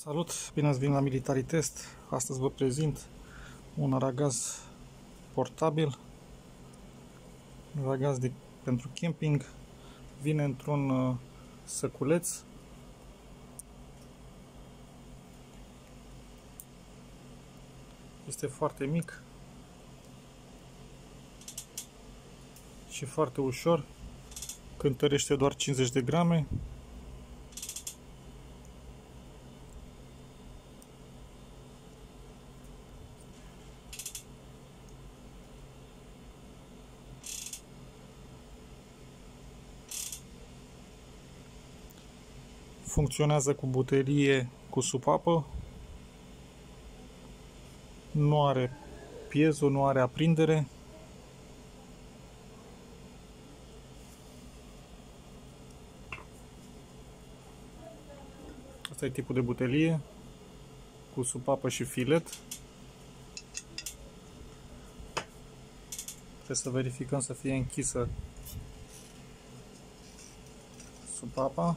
Salut! Bine ați venit la Military Test. Astăzi vă prezint un aragaz portabil, un aragaz pentru camping. Vine într-un săculeț. Este foarte mic și foarte ușor. Cântărește doar 50 de grame. Funcționează cu buterie cu supapă. Nu are piezo, nu are aprindere. Asta e tipul de butelie cu supapă și filet. Trebuie să verificăm să fie închisă supapa.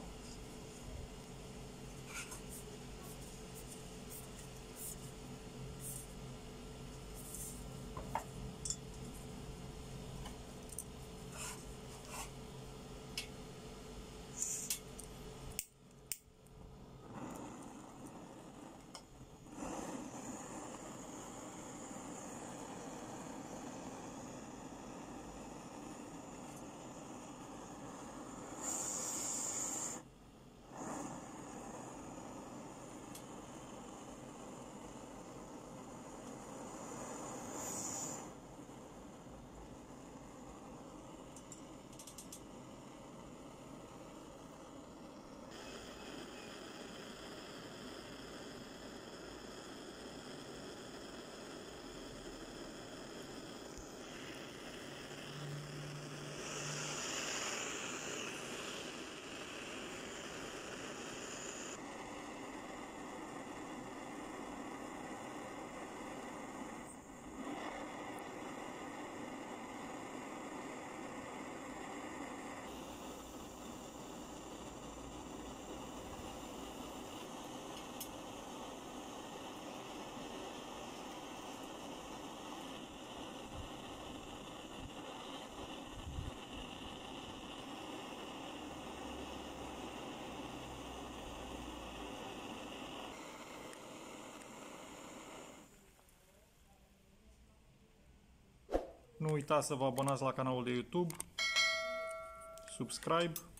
Nu uitați să vă abonați la canalul de YouTube, subscribe